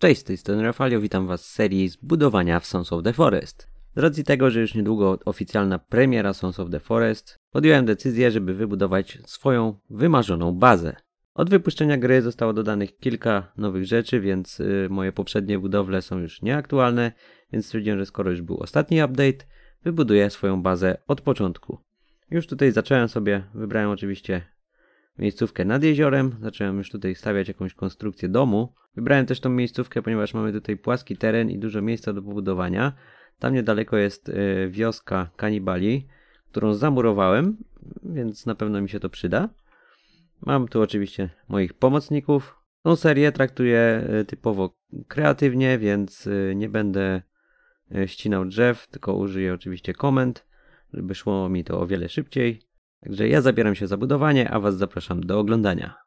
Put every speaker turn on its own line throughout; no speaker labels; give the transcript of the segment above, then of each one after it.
Cześć, z tej strony Rafalio, witam was z serii zbudowania w Sons of the Forest. Z racji tego, że już niedługo oficjalna premiera Sons of the Forest, podjąłem decyzję, żeby wybudować swoją wymarzoną bazę. Od wypuszczenia gry zostało dodanych kilka nowych rzeczy, więc moje poprzednie budowle są już nieaktualne, więc stwierdziłem, że skoro już był ostatni update, wybuduję swoją bazę od początku. Już tutaj zacząłem sobie, wybrałem oczywiście miejscówkę nad jeziorem, zacząłem już tutaj stawiać jakąś konstrukcję domu. Wybrałem też tą miejscówkę, ponieważ mamy tutaj płaski teren i dużo miejsca do pobudowania. Tam niedaleko jest wioska kanibali, którą zamurowałem, więc na pewno mi się to przyda. Mam tu oczywiście moich pomocników. Tą serię traktuję typowo kreatywnie, więc nie będę ścinał drzew, tylko użyję oczywiście komend, żeby szło mi to o wiele szybciej. Także ja zabieram się za budowanie, a was zapraszam do oglądania.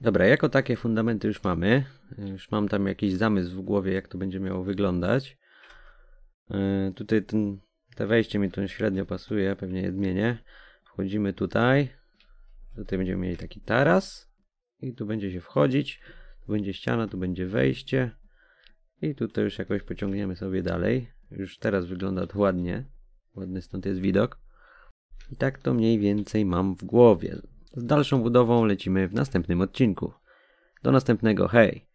Dobra, jako takie fundamenty już mamy. Już mam tam jakiś zamysł w głowie, jak to będzie miało wyglądać. Tutaj te wejście mi tu średnio pasuje, pewnie je zmienię. Wchodzimy tutaj. Tutaj będziemy mieli taki taras. I tu będzie się wchodzić. Tu będzie ściana, tu będzie wejście. I tutaj już jakoś pociągniemy sobie dalej. Już teraz wygląda to ładnie. Ładny stąd jest widok. I tak to mniej więcej mam w głowie. Z dalszą budową lecimy w następnym odcinku. Do następnego, hej!